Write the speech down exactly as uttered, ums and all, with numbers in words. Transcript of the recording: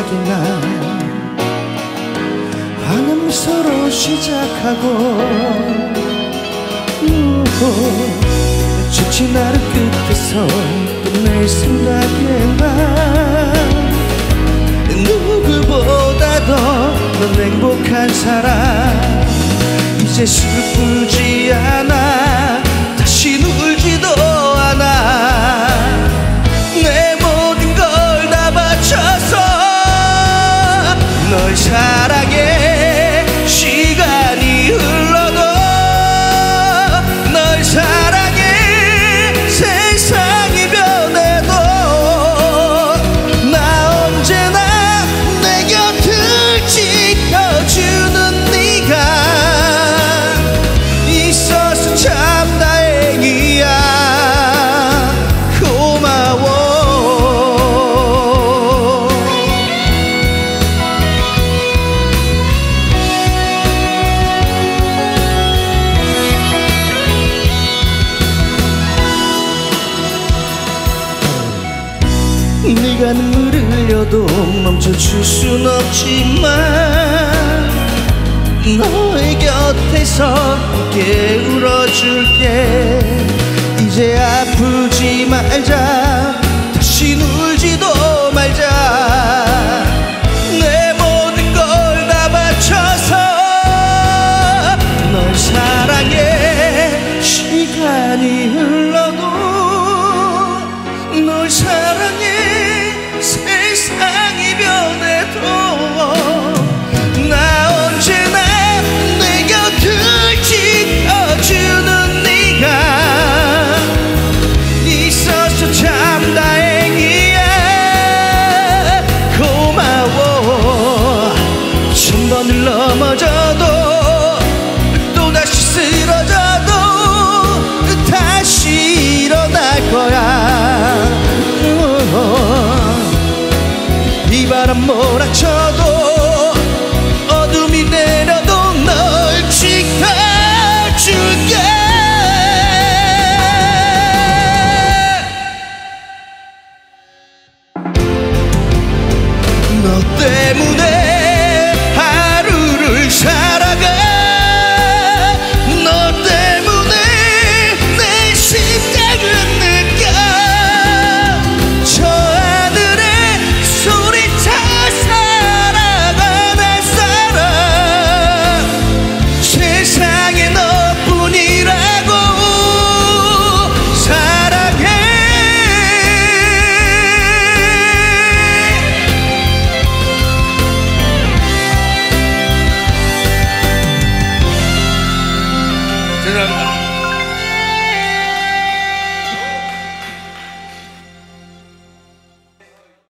생각이 나. 환한 미소로 시작하고 지친 하루 끝에서 끝낼 생각에 나. 누구보다도 넌 행복한 사람. 이제 슬프지 않아. 다시 울지도 않아. 내 모든 걸 다 바쳐서 널 사랑해. 시간이 흘러도 널 사랑해. 세상이 변해도 나 언제나 내 곁을 지켜주는 네가 있어서 참 다행이야. 고마워. 네가 눈물을 흘려도 멈춰줄 순 없지만 너의 곁에서 함께 울어줄게. 이제 아프지 말자. 다시 울지도 말자. 내 모든 걸 다 바쳐서 널 사랑해. 시간이 흘러도 널 사랑해. 세상이 변해도 나 언제나 내 곁을 지켜주는 네가 있어서 참 다행이야. 고마워. 천 번을 넘어져도 또다시 쓰러져도 다시 일어날 거야. 이 바람 몰아쳐